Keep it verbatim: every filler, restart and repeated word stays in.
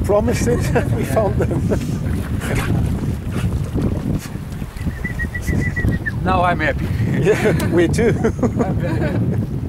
promised it. We Yeah. found them. Now I'm happy. Yeah, we too. I'm very happy.